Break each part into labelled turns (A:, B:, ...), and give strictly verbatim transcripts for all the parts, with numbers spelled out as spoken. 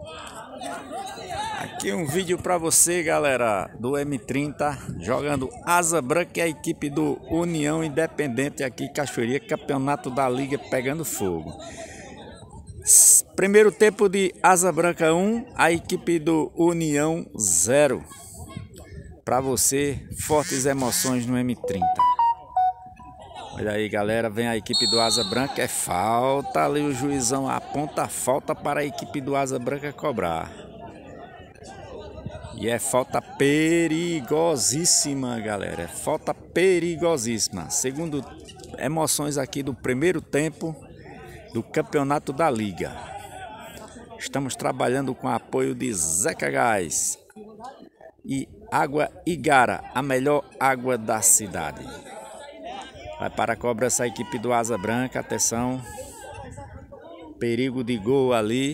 A: Aqui um vídeo para você, galera, do M trinta jogando Asa Branca e a equipe do União Independente aqui em Cachoeirinha, campeonato da liga pegando fogo. Primeiro tempo de Asa Branca um, a equipe do União zero. Para você, fortes emoções no M trinta. Olha aí, galera, vem a equipe do Asa Branca, é falta ali, o juizão aponta a falta para a equipe do Asa Branca cobrar. E é falta perigosíssima, galera, é falta perigosíssima. Segundo emoções aqui do primeiro tempo do campeonato da liga. Estamos trabalhando com apoio de Zeca Gás e Água Igara, a melhor água da cidade. Vai para a cobrança a equipe do Asa Branca, atenção. Perigo de gol ali.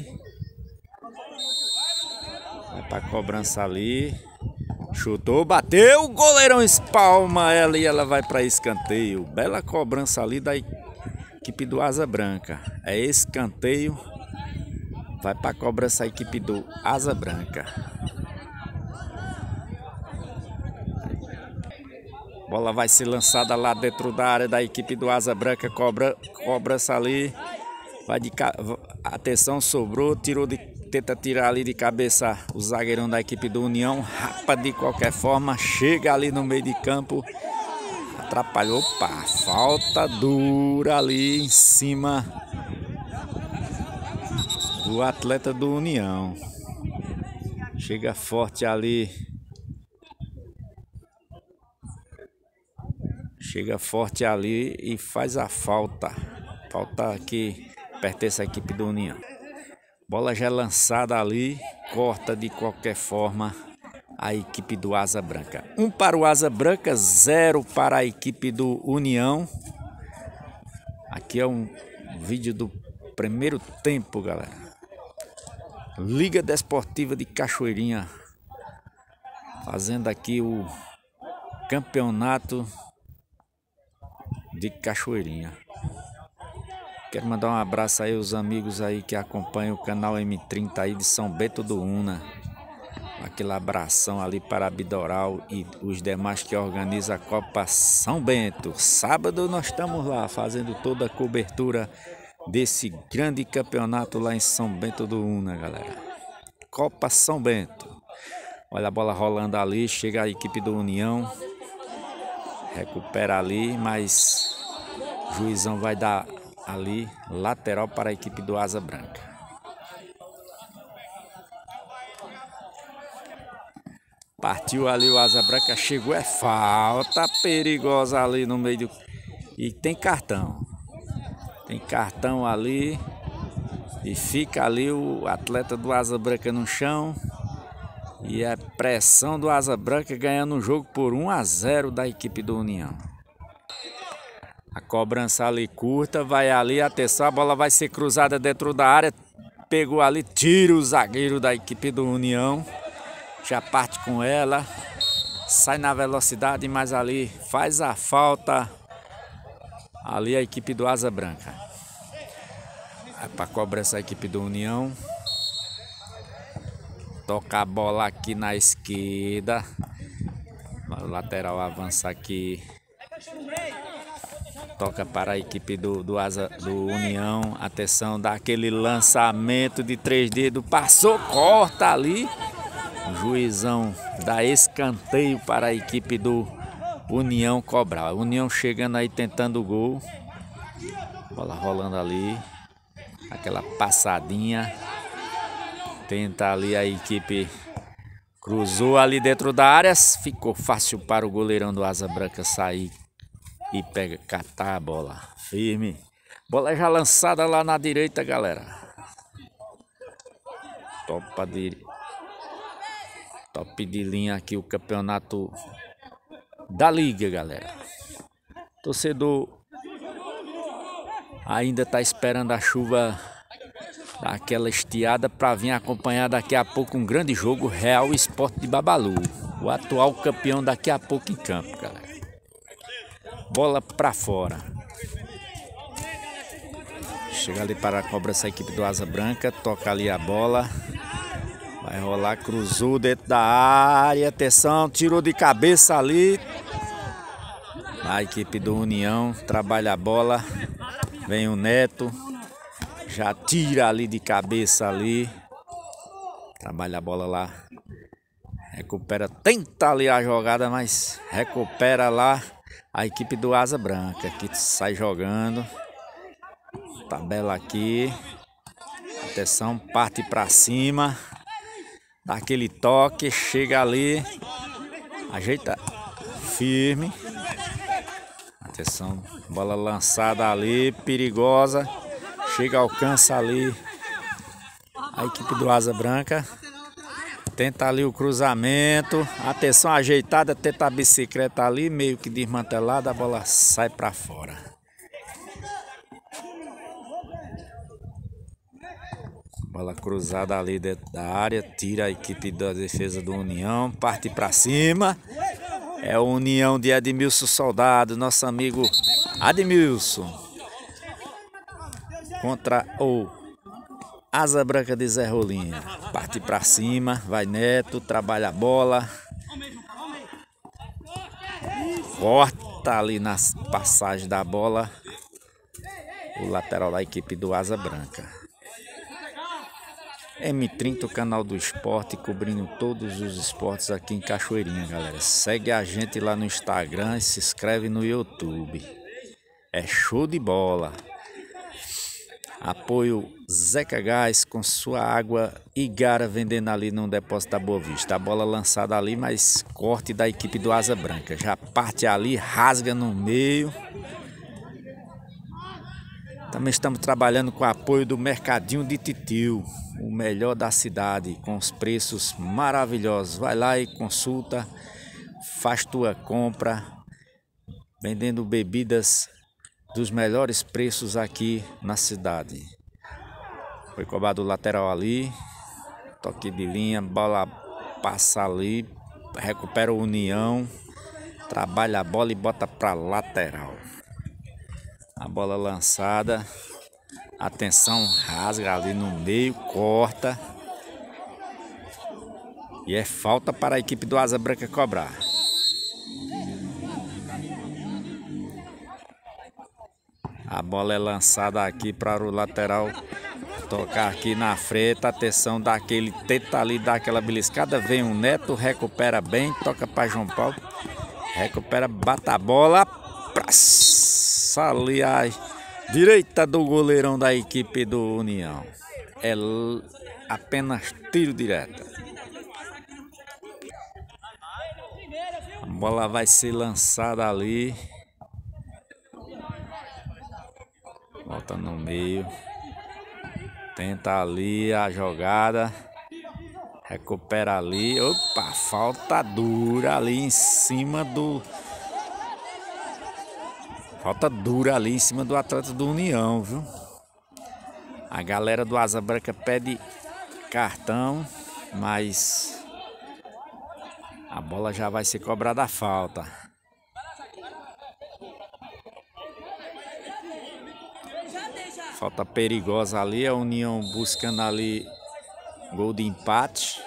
A: Vai para a cobrança ali. Chutou, bateu, o goleirão espalma ela e ela vai para escanteio. Bela cobrança ali da equipe do Asa Branca. É escanteio. Vai para a cobrança a equipe do Asa Branca. Bola vai ser lançada lá dentro da área da equipe do Asa Branca. Cobra, cobrança ali. Vai de atenção, sobrou, tirou de, tenta tirar ali de cabeça o zagueirão da equipe do União. Rapa de qualquer forma, chega ali no meio de campo. Atrapalhou, opa, falta dura ali em cima do atleta do União. Chega forte ali. Chega forte ali e faz a falta. Falta que pertence à equipe do União. Bola já lançada ali. Corta de qualquer forma a equipe do Asa Branca. Um para o Asa Branca, zero para a equipe do União. Aqui é um vídeo do primeiro tempo, galera. Liga Desportiva de Cachoeirinha. Fazendo aqui o campeonato de Cachoeirinha. Quero mandar um abraço aí aos amigos aí que acompanham o canal M trinta aí de São Bento do Una. Aquele abração ali para Abidoral e os demais que organizam a Copa São Bento. Sábado nós estamos lá fazendo toda a cobertura desse grande campeonato lá em São Bento do Una, galera. Copa São Bento. Olha a bola rolando ali, chega a equipe do União. Recupera ali, mas o juizão vai dar ali lateral para a equipe do Asa Branca. Partiu ali o Asa Branca, chegou, é falta perigosa ali no meio do... E tem cartão. Tem cartão ali. E fica ali o atleta do Asa Branca no chão. E é pressão do Asa Branca ganhando o jogo por um a zero da equipe do União. A cobrança ali curta, vai ali, atenção, a bola vai ser cruzada dentro da área. Pegou ali, tira o zagueiro da equipe do União. Já parte com ela. Sai na velocidade, mas ali faz a falta. Ali a equipe do Asa Branca. Vai para a cobrança a equipe do União. Toca a bola aqui na esquerda. O lateral avança aqui. Toca para a equipe do, do, Asa, do União. Atenção, dá aquele lançamento de três dedos. Passou, corta ali. O juizão dá escanteio para a equipe do União cobrar. União chegando aí tentando o gol. Bola rolando ali. Aquela passadinha. Tenta ali a equipe, cruzou ali dentro da área, ficou fácil para o goleirão do Asa Branca sair e pega, catar a bola, firme. Bola já lançada lá na direita, galera. Topa de, top de linha aqui o campeonato da liga, galera. Torcedor ainda está esperando a chuva, aquela estiada, para vir acompanhar daqui a pouco um grande jogo, Real Sport de Babalu. O atual campeão daqui a pouco em campo, galera. Bola para fora. Chega ali para a cobrança a equipe do Asa Branca. Toca ali a bola. Vai rolar, cruzou dentro da área. Atenção, tirou de cabeça ali. A equipe do União trabalha a bola. Vem o Neto. Já tira ali de cabeça ali. Trabalha a bola lá. Recupera, tenta ali a jogada, mas recupera lá a equipe do Asa Branca, que sai jogando. Tabela aqui. Atenção, parte para cima. Dá aquele toque, chega ali. Ajeita firme. Atenção, bola lançada ali, perigosa. Chega, alcança ali a equipe do Asa Branca. Tenta ali o cruzamento. Atenção, ajeitada, tenta a bicicleta ali, meio que desmantelada, a bola sai para fora. Bola cruzada ali dentro da área, tira a equipe da defesa do União, parte para cima. É o União de Edmilson Soldado, nosso amigo Edmilson. Contra o Asa Branca de Zé Rolinha. Parte para cima, vai Neto, trabalha a bola. Corta ali nas passagens da bola. O lateral da equipe do Asa Branca. M trinta, o canal do esporte, cobrindo todos os esportes aqui em Cachoeirinha, galera. Segue a gente lá no Instagram e se inscreve no YouTube. É show de bola. Apoio Zeca Gás com sua água Igara vendendo ali no depósito da Boa Vista. A bola lançada ali, mas corte da equipe do Asa Branca. Já parte ali, rasga no meio. Também estamos trabalhando com o apoio do Mercadinho de Titio, o melhor da cidade, com os preços maravilhosos. Vai lá e consulta, faz tua compra, vendendo bebidas dos melhores preços aqui na cidade. Foi cobrado o lateral ali, toque de linha, bola passa ali, recupera o União, trabalha a bola e bota para lateral. A bola lançada, atenção, rasga ali no meio, corta. E é falta para a equipe do Asa Branca cobrar. A bola é lançada aqui para o lateral tocar aqui na frente. Atenção, daquele tenta ali, dá aquela beliscada. Vem o Neto, recupera bem, toca para João Paulo. Recupera, bata a bola para ali a direita do goleirão da equipe do União. É apenas tiro direto. A bola vai ser lançada ali. Volta no meio. Tenta ali a jogada. Recupera ali. Opa, falta dura ali em cima do... Falta dura ali em cima do atleta do União, viu? A galera do Asa Branca pede cartão, mas a bola já vai ser cobrada a falta. Falta perigosa ali, a União buscando ali gol de empate.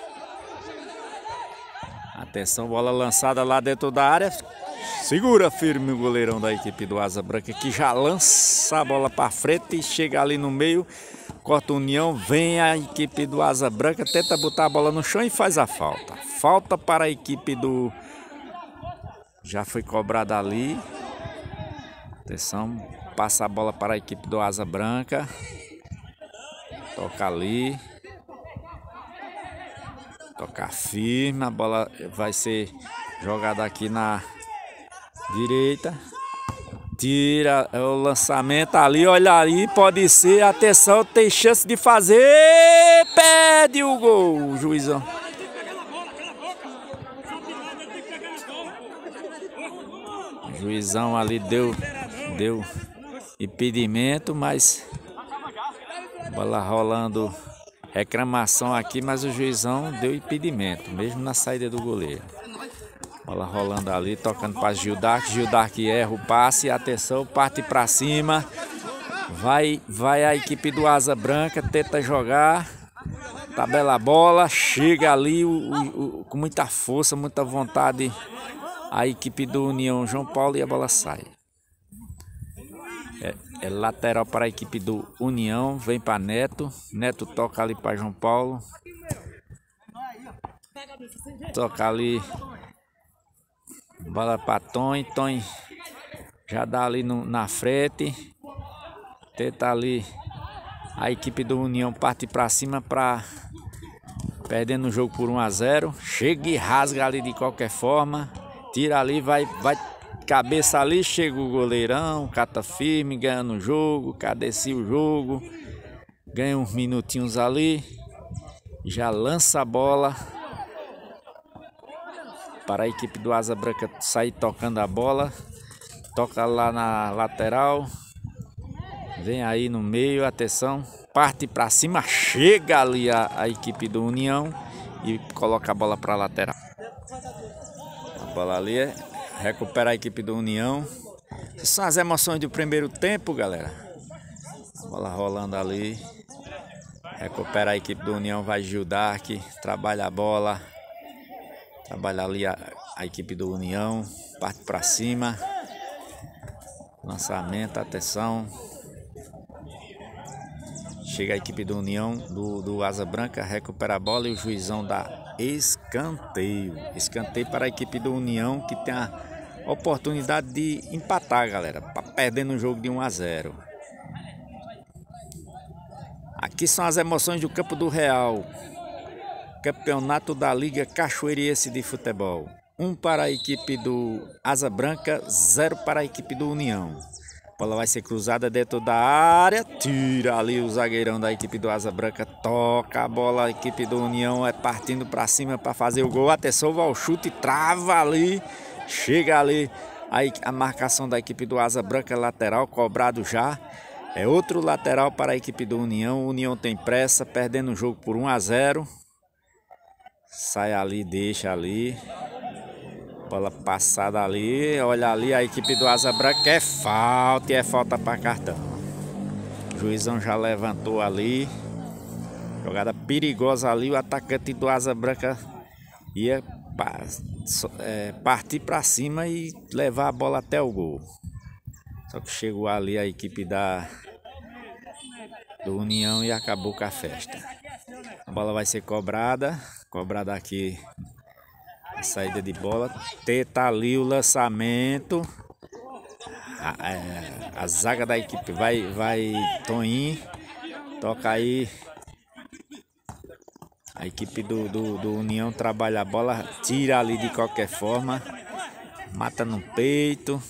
A: Atenção, bola lançada lá dentro da área. Segura firme o goleirão da equipe do Asa Branca, que já lança a bola para frente e chega ali no meio. Corta a União, vem a equipe do Asa Branca, tenta botar a bola no chão e faz a falta. Falta para a equipe do... Já foi cobrada ali. Atenção, passa a bola para a equipe do Asa Branca. Toca ali. Toca firme, a bola vai ser jogada aqui na direita. Tira o lançamento ali, olha aí, pode ser, atenção, tem chance de fazer, pede o gol, juizão. O juizão ali deu, deu impedimento, mas bola rolando, reclamação aqui, mas o juizão deu impedimento, mesmo na saída do goleiro. Bola rolando ali, tocando para Gildark. Gildark erra o passe. Atenção, parte para cima. Vai, vai a equipe do Asa Branca, tenta jogar. tabela a bola, chega ali o, o, o, com muita força, muita vontade a equipe do União João Paulo e a bola sai. É, é lateral para a equipe do União, vem para Neto, Neto toca ali para João Paulo, toca ali, bola para Tom, Tom já dá ali no, na frente, tenta ali a equipe do União parte para cima para perdendo o jogo por um a zero, chega e rasga ali de qualquer forma, tira ali, vai, vai cabeça ali, chega o goleirão, cata firme, ganhando o jogo, cadecia o jogo, ganha uns minutinhos ali, já lança a bola para a equipe do Asa Branca sair tocando a bola, toca lá na lateral, vem aí no meio, atenção, parte para cima, chega ali a, a equipe do União e coloca a bola para a lateral. A bola ali é recupera a equipe do União. Essas são as emoções do primeiro tempo, galera. Bola rolando ali. Recupera a equipe do União, vai Gil Dark, trabalha a bola. Trabalha ali a, a equipe do União, parte para cima. Lançamento, atenção. Chega a equipe do União, do, do Asa Branca, recupera a bola e o juizão dá escanteio. Escanteio para a equipe do União, que tem a oportunidade de empatar, galera, perdendo o jogo de um a zero. Aqui são as emoções do Campo do Real. Campeonato da Liga Cachoeirense de Futebol. Um para a equipe do Asa Branca, zero para a equipe do União. A bola vai ser cruzada dentro da área, tira ali o zagueirão da equipe do Asa Branca, toca a bola, a equipe do União é partindo para cima para fazer o gol. Atenção, vai o chute, trava ali, chega ali a, a marcação da equipe do Asa Branca, lateral, cobrado já. É outro lateral para a equipe do União, o União tem pressa, perdendo o jogo por um a zero. Sai ali, deixa ali. Bola passada ali, olha ali a equipe do Asa Branca, é falta e é falta para cartão. O juizão já levantou ali. Jogada perigosa ali, o atacante do Asa Branca ia é, partir para cima e levar a bola até o gol. Só que chegou ali a equipe da do União e acabou com a festa. A bola vai ser cobrada, cobrada aqui. A saída de bola, tenta ali o lançamento, a, a, a zaga da equipe vai, vai Toninho, toca aí, a equipe do, do, do União trabalha a bola, tira ali de qualquer forma, mata no peito,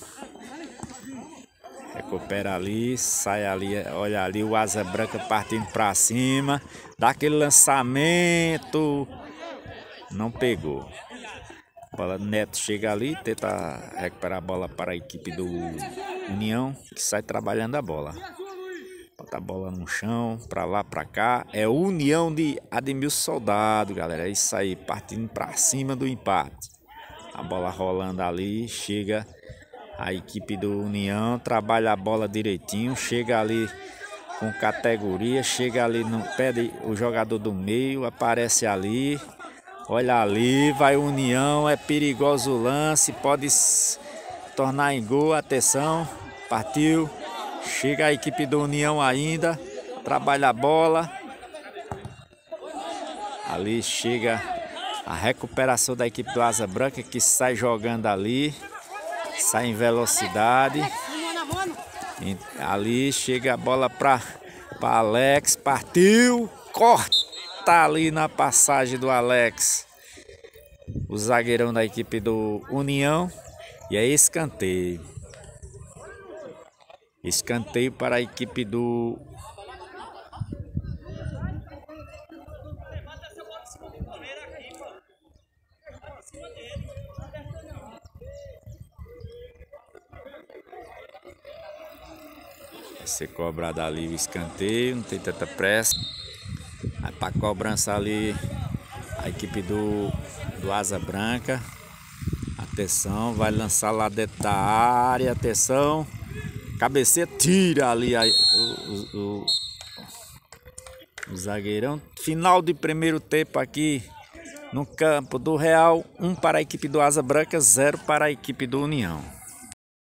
A: recupera ali, sai ali, olha ali o Asa Branca partindo para cima, dá aquele lançamento, não pegou. Bola Neto chega ali, tenta recuperar a bola para a equipe do União, que sai trabalhando a bola. Bota a bola no chão, para lá, para cá. É o União de Ademilson Soldado, galera. É isso aí, partindo para cima do empate. A bola rolando ali, chega a equipe do União, trabalha a bola direitinho, chega ali com categoria, chega ali no pé do jogador do meio, aparece ali. Olha ali, vai União, é perigoso o lance, pode se tornar em gol, atenção, partiu, chega a equipe do União ainda, trabalha a bola, ali chega a recuperação da equipe do Asa Branca que sai jogando ali, sai em velocidade, ali chega a bola para Alex, partiu, corta. Tá ali na passagem do Alex, o zagueirão da equipe do União, e é escanteio. Escanteio para a equipe do vai ser cobrado ali o escanteio, não tem tanta pressa. Aí para cobrança ali a equipe do, do Asa Branca. Atenção, vai lançar lá dentro da área. Atenção, cabeceia, tira ali a, o, o, o zagueirão. Final de primeiro tempo aqui no campo do Real. Um para a equipe do Asa Branca, zero para a equipe do União.